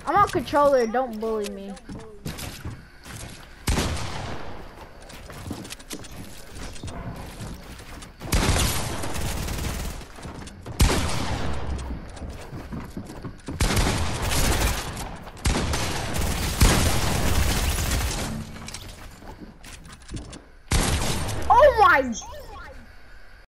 I'm on controller, don't bully me. Oh my